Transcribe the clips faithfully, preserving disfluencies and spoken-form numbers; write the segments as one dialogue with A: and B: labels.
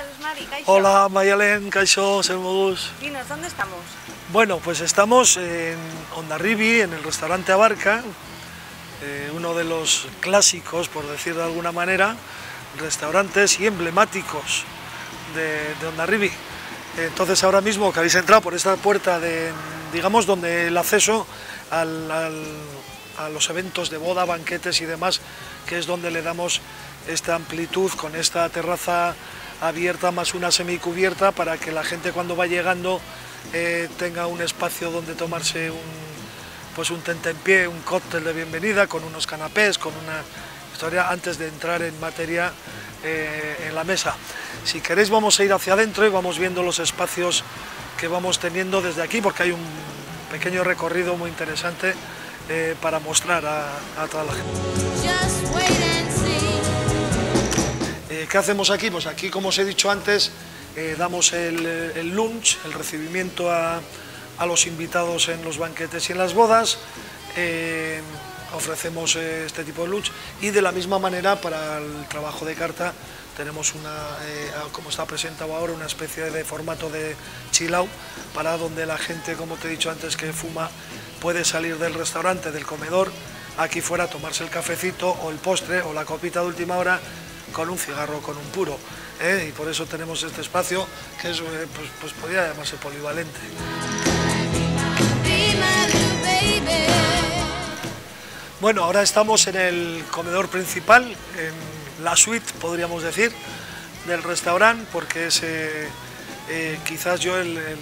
A: tal, Usmari? Kaixo.
B: Hola, Mayalen, Kaixo, Sermodus.
A: Dinos, ¿dónde estamos?
B: Bueno, pues estamos en Hondarribia, en el restaurante Abarca, eh, uno de los clásicos, por decir de alguna manera, restaurantes y emblemáticos de, de Hondarribia. Entonces ahora mismo que habéis entrado por esta puerta de, digamos, donde el acceso al, al, a los eventos de boda, banquetes y demás, que es donde le damos esta amplitud con esta terraza abierta más una semicubierta para que la gente cuando va llegando eh, tenga un espacio donde tomarse un, pues un tentempié, un cóctel de bienvenida con unos canapés, con una historia antes de entrar en materia eh, en la mesa. Si queréis vamos a ir hacia adentro y vamos viendo los espacios que vamos teniendo desde aquí porque hay un pequeño recorrido muy interesante eh, para mostrar a, a toda la gente. Eh, ¿Qué hacemos aquí? Pues aquí, como os he dicho antes, eh, damos el, el lunch, el recibimiento a, a los invitados en los banquetes y en las bodas, eh, ofrecemos eh, este tipo de lunch y de la misma manera para el trabajo de carta tenemos una, eh, como está presentado ahora, una especie de formato de chill out para donde la gente, como te he dicho antes, que fuma puede salir del restaurante, del comedor, aquí fuera tomarse el cafecito o el postre o la copita de última hora con un cigarro, con un puro, ¿eh? Y por eso tenemos este espacio que es, eh, pues, pues podría llamarse polivalente. Bueno, ahora estamos en el comedor principal, en la suite, podríamos decir, del restaurante, porque es eh, eh, quizás yo el, el, el,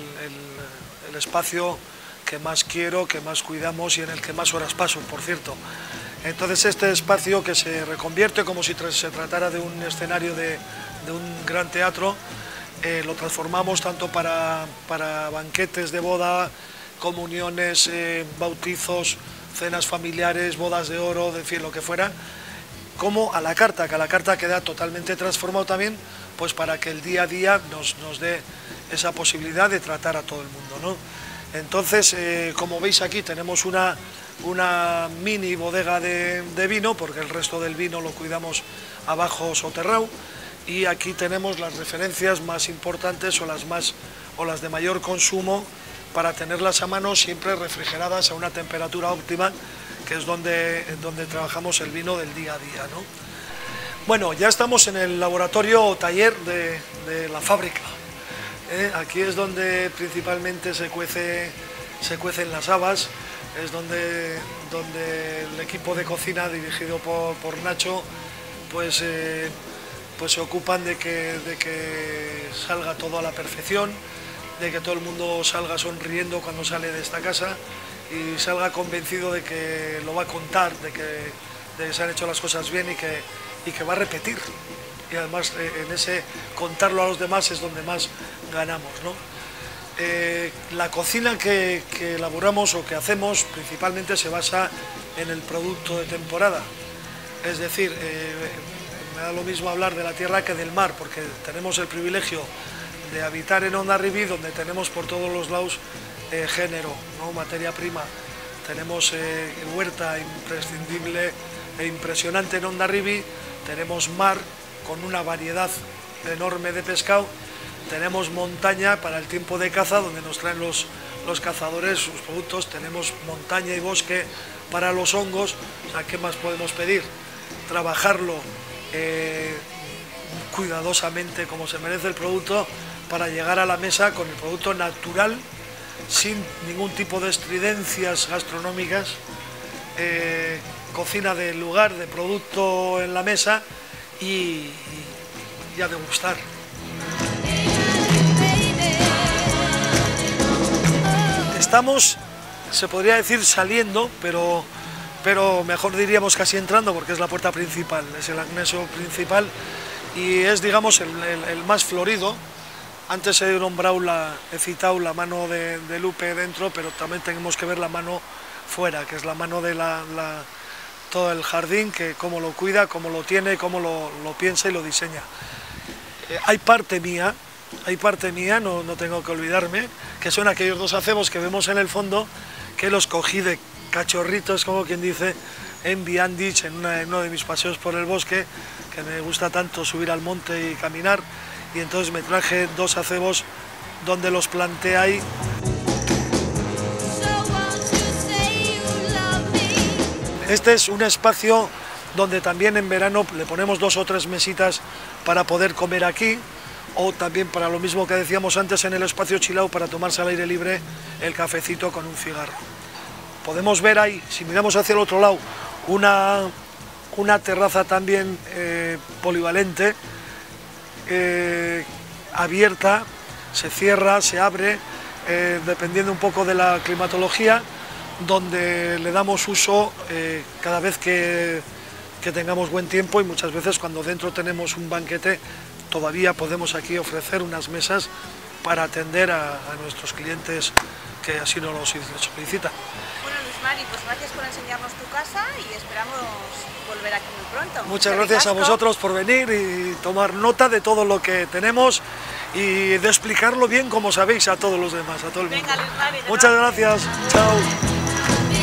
B: el espacio que más quiero, que más cuidamos y en el que más horas paso, por cierto. Entonces este espacio que se reconvierte como si se tratara de un escenario de, de un gran teatro, eh, lo transformamos tanto para, para banquetes de boda, comuniones, eh, bautizos, cenas familiares, bodas de oro, de fin, lo que fuera, como a la carta, que a la carta queda totalmente transformado también, pues para que el día a día nos, nos dé esa posibilidad de tratar a todo el mundo, ¿no? Entonces, eh, como veis aquí tenemos una, una mini bodega de, de vino, porque el resto del vino lo cuidamos abajo soterrado, y aquí tenemos las referencias más importantes o las, más, o las de mayor consumo para tenerlas a mano siempre refrigeradas a una temperatura óptima, que es donde, donde trabajamos el vino del día a día, ¿no? Bueno, ya estamos en el laboratorio o taller de, de la fábrica. ¿Eh? Aquí es donde principalmente se, cuece, se cuecen las habas, es donde, donde el equipo de cocina dirigido por, por Nacho pues, eh, pues se ocupan de que, de que salga todo a la perfección, de que todo el mundo salga sonriendo cuando sale de esta casa y salga convencido de que lo va a contar, de que, de que se han hecho las cosas bien y que, y que va a repetir. Y además eh, en ese contarlo a los demás es donde más ganamos, ¿no? Eh, la cocina que, que elaboramos o que hacemos principalmente se basa en el producto de temporada, es decir, eh, me da lo mismo hablar de la tierra que del mar, porque tenemos el privilegio de habitar en Hondarribia, donde tenemos por todos los lados eh, género, ¿no? Materia prima, tenemos eh, huerta imprescindible e impresionante en Hondarribia, tenemos mar con una variedad enorme de pescado, tenemos montaña para el tiempo de caza donde nos traen los, los cazadores sus productos, tenemos montaña y bosque para los hongos, o sea, ¿qué más podemos pedir? Trabajarlo eh, cuidadosamente como se merece el producto para llegar a la mesa con el producto natural, sin ningún tipo de estridencias gastronómicas, eh, cocina del lugar, de producto en la mesa, y, y a degustar. Estamos, se podría decir saliendo, pero, pero mejor diríamos casi entrando, porque es la puerta principal, es el anexo principal y es, digamos, el, el, el más florido. Antes he nombrado, la, he citado la mano de, de Lupe dentro, pero también tenemos que ver la mano fuera, que es la mano de la, la todo el jardín, que cómo lo cuida, cómo lo tiene, cómo lo, lo piensa y lo diseña. Eh, hay parte mía, hay parte mía, no, no tengo que olvidarme, que son aquellos dos acebos que vemos en el fondo, que los cogí de cachorritos, como quien dice, en Viandich, en, una, en uno de mis paseos por el bosque, que me gusta tanto subir al monte y caminar, y entonces me traje dos acebos donde los planté ahí. Este es un espacio donde también en verano le ponemos dos o tres mesitas para poder comer aquí, o también para lo mismo que decíamos antes en el espacio chilao, para tomarse al aire libre el cafecito con un cigarro. Podemos ver ahí, si miramos hacia el otro lado, una, una terraza también eh, polivalente, eh, abierta, se cierra, se abre, eh, dependiendo un poco de la climatología, donde le damos uso eh, cada vez que, que tengamos buen tiempo, y muchas veces cuando dentro tenemos un banquete todavía podemos aquí ofrecer unas mesas para atender a, a nuestros clientes que así nos lo solicitan.
A: Bueno, Luis Mari, pues gracias por enseñarnos tu casa y esperamos volver aquí muy pronto.
B: Muchas gracias a vosotros por venir y tomar nota de todo lo que tenemos y de explicarlo bien como sabéis a todos los demás, a todo el mundo.
A: Venga, Luis Mari,
B: muchas gracias, chao.